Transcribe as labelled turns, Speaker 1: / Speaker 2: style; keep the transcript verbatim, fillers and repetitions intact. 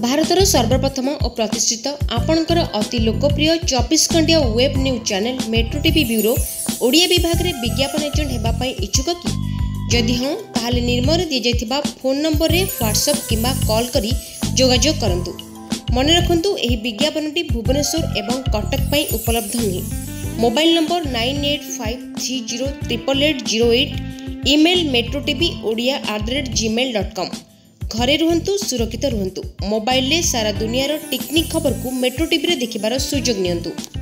Speaker 1: भारतर सर्वप्रथम और प्रतिष्ठित आपणकर अति लोकप्रिय चौबीस घंटिया web news channel metro TV bureau Odia विभाग में विज्ञापन एजेंट होगापी इच्छुक कि जदि हाँ ताहले निर्मय दी जाइथिबा फोन नंबर रे व्हाट्सएप किंबा कॉल करी जोगाजोग करंतु। मन रखंतु एही विज्ञापनटी भुवनेश्वर एवं कटक पई उपलब्ध नहीं। Mobile number nine eight five three zero triple eight zero eight, email metro TV Odia at the rate Gmail dot com. घरे रुहंतु, सुरक्षित रुहंतु। मोबाइल ले सारा दुनियार टेक्निक खबर को मेट्रो टीवी रे देखिबार सुजोग नियंतु।